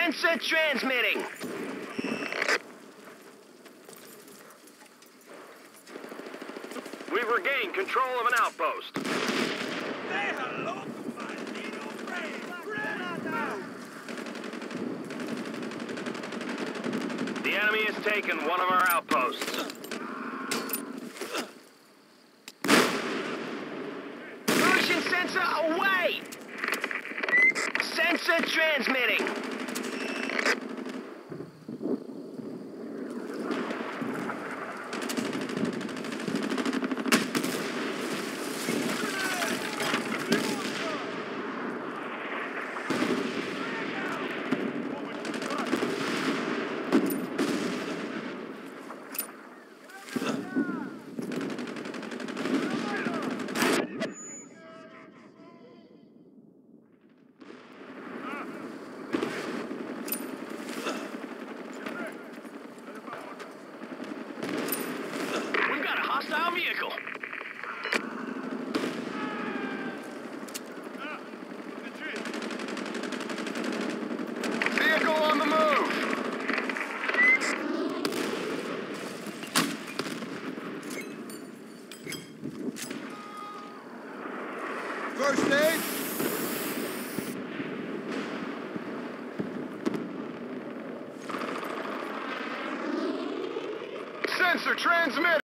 Sensor transmitting. We've regained control of an outpost. Say hello to my little friend. The enemy has taken one of our outposts. Motion sensor away. Sensor transmitting. We've got a hostile vehicle. Vehicle on the move. First aid. Sensor transmit.